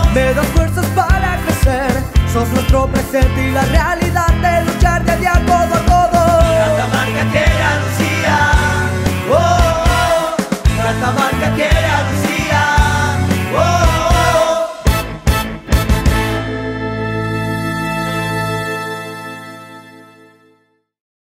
Me das fuerzas para crecer, sos nuestro presente y la realidad de luchar día a día codo a